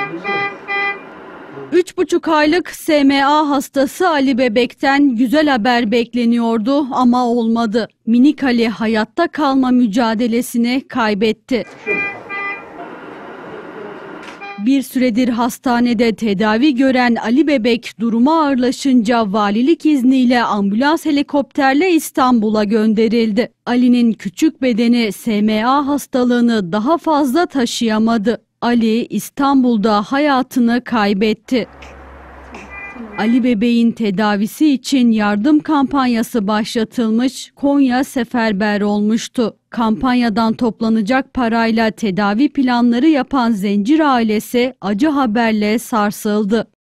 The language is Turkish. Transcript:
3,5 aylık SMA hastası Ali Bebek'ten güzel haber bekleniyordu ama olmadı. Minik Ali hayatta kalma mücadelesini kaybetti. Bir süredir hastanede tedavi gören Ali Bebek durumu ağırlaşınca valilik izniyle ambulans helikopterle İstanbul'a gönderildi. Ali'nin küçük bedeni SMA hastalığını daha fazla taşıyamadı. Ali İstanbul'da hayatını kaybetti. Ali Bebek'in tedavisi için yardım kampanyası başlatılmış, Konya seferber olmuştu. Kampanyadan toplanacak parayla tedavi planları yapan Zencir ailesi acı haberle sarsıldı.